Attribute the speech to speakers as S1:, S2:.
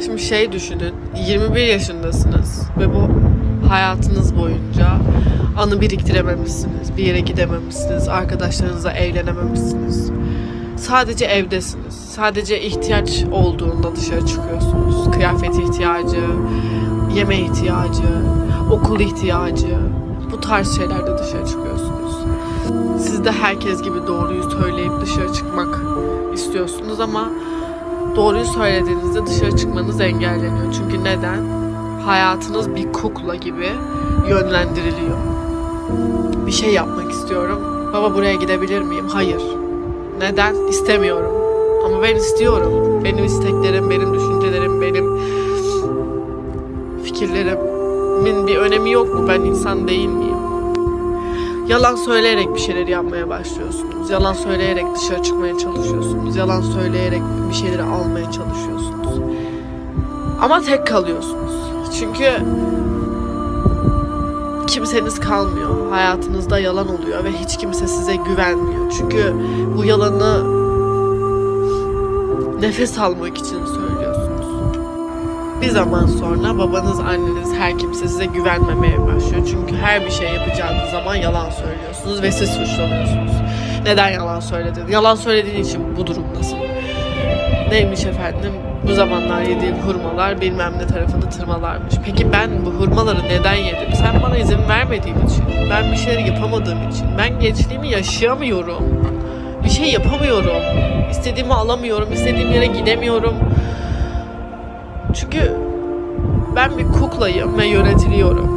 S1: Şimdi düşünün, 21 yaşındasınız ve bu hayatınız boyunca anı biriktirememişsiniz, bir yere gidememişsiniz, arkadaşlarınızla eğlenememişsiniz. Sadece evdesiniz, sadece ihtiyaç olduğunda dışarı çıkıyorsunuz. Kıyafet ihtiyacı, yeme ihtiyacı, okul ihtiyacı, bu tarz şeylerde dışarı çıkıyorsunuz. Siz de herkes gibi doğruyu söyleyip dışarı çıkmak istiyorsunuz ama doğruyu söylediğinizde dışarı çıkmanız engelleniyor. Çünkü neden? Hayatınız bir kukla gibi yönlendiriliyor. Bir şey yapmak istiyorum. Baba buraya gidebilir miyim? Hayır. Neden? İstemiyorum. Ama ben istiyorum. Benim isteklerim, benim düşüncelerim, benim fikirlerimin bir önemi yok mu? Ben insan değil miyim? Yalan söyleyerek bir şeyleri yapmaya başlıyorsunuz. Yalan söyleyerek dışarı çıkmaya çalışıyorsunuz. Yalan söyleyerek bir şeyleri almaya çalışıyorsunuz. Ama tek kalıyorsunuz. Çünkü kimseniz kalmıyor. Hayatınızda yalan oluyor ve hiç kimse size güvenmiyor. Çünkü bu yalanı nefes almak için söylüyorsunuz. Bir zaman sonra babanız, anneniz, her kimse size güvenmemeye başlıyor. Çünkü her bir şey yapacağınız zaman yalan söylüyorsunuz ve siz suçlanıyorsunuz. Neden yalan söyledin? Yalan söylediğin için bu durumdasın. Neymiş efendim? Bu zamanlar yediğim hurmalar bilmem ne tarafını tırmalarmış. Peki ben bu hurmaları neden yedim? Sen bana izin vermediğin için, ben bir şeyler yapamadığım için, ben gençliğimi yaşayamıyorum. Bir şey yapamıyorum. İstediğimi alamıyorum, istediğim yere gidemiyorum. Çünkü ben bir kuklayım ve yönetiliyorum.